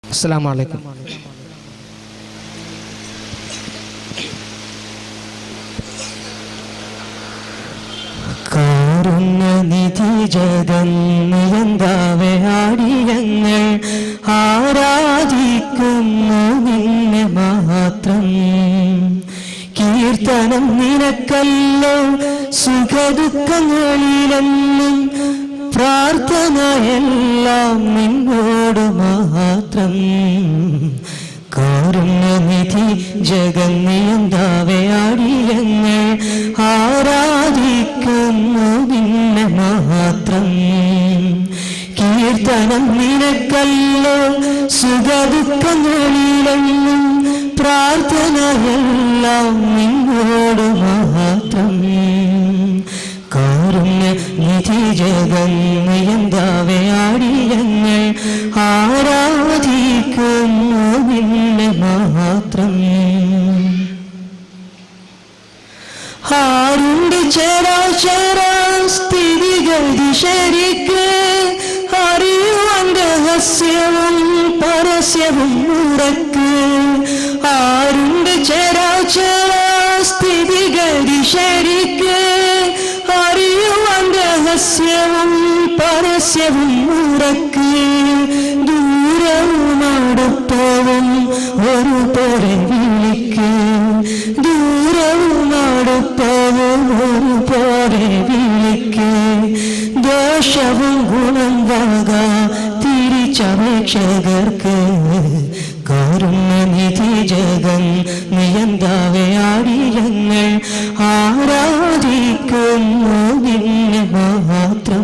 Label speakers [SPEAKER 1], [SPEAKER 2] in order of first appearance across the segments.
[SPEAKER 1] അസ്സലാമു അലൈക്കും. കാരുണ്യനിധി ജഗന്നിയന്താവേ ആടിയങ്ങൾ ആരാധിക്കുന്നു നിന്നെ മാത്രം. കീർത്തനം നിനക്കല്ലോ സുഖദുഃഖങ്ങളിലെന്നും പ്രാർത്ഥനയെല്ലാം നിന്നോട് മാത്രം. കാരുണ്യനിധി ജഗന്നിയന്താവേ ആടിയങ്ങൾ ആരാധിക്കുന്നു നിന്നെ മാത്രം. കീർത്തനം നിനക്കല്ലോ സുഖദുഃഖങ്ങളിലെന്നും പ്രാർത്ഥനയെല്ലാം നിന്നോട് മാത്രം. കാരുണ്യനിധി ജഗന്നിയന്താവേ ആടിയങ്ങൾ ആരാധിക്കുന്നു നിന്നെ മാത്രം. ആരുണ്ട് ചരാചര സ്ഥിതിഗതി ശരിക്ക് അറിയുവാൻ രഹസ്യവും പരസ്യവും ഉറക്ക്. ആരുണ്ട് ചരാചര സ്ഥിതിഗതി ശരിക്ക് അറിയുവാൻ രഹസ്യവും പരസ്യവും ഉറക്ക്. ദൂരവും അടുപ്പവും ഒരുപോലെ വിളിക്ക്. ദൂരവും അടുപ്പവും ഒരുപോലെ വിളിക്ക്. ദോഷവും ഗുണം വക തിരിച്ചപേക്ഷകർക്ക്. കാരുണ്യനിധി ജഗന്നിയന്താവേ ആടിയങ്ങൾ ആരാധിക്കുന്നു നിന്നെ മാത്രം.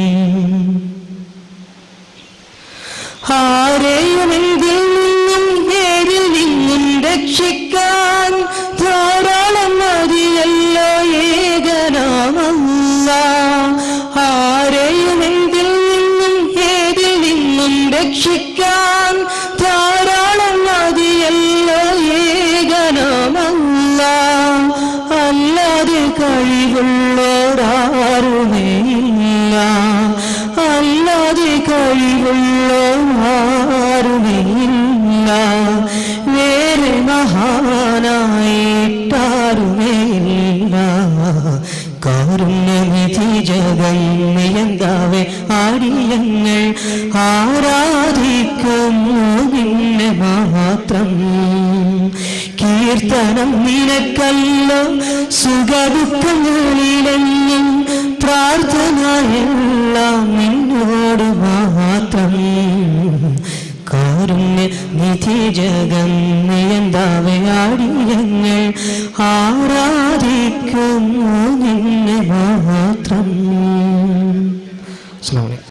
[SPEAKER 1] ആരെയും എന്തിൽ നിന്നും ഏതിൽ നിന്നും രക്ഷിക്കാൻ ധാരാളം മതിയല്ലോ ഏകനാമല്ലാഹ്. ആരെയും എന്തിൽ നിന്നും ഏതിൽ നിന്നും രക്ഷിക്കാൻ ധാരാളം മതിയല്ലോ ഏകനാമല്ലാഹ്. അല്ലാതെ കഴിവുള്ളോരാരുമേയില്ല. അല്ലാതെ കഴിവുള്ളോരാരുമേയില്ല. വേറെ മഹാനായിട്ടാരുമേയില്ല. കാരുണ്യനിധി ജഗന്നിയന്താവേ ആടിയങ്ങൾ ആരാധിക്കുന്നു നിന്നെ മാത്രം. കീർത്തനം നിനക്കല്ലോ സുഖദുഃഖങ്ങളിലെന്നും പ്രാർത്ഥനയെല്ലാം നിന്നോട് മാത്രം. കാരുണ്യനിധി ജഗന്നിയന്താവേ ആടിയങ്ങൾ ആരാധിക്കുന്നു നിന്നെ മാത്രം. അസ്സലാമു അലൈക്കും.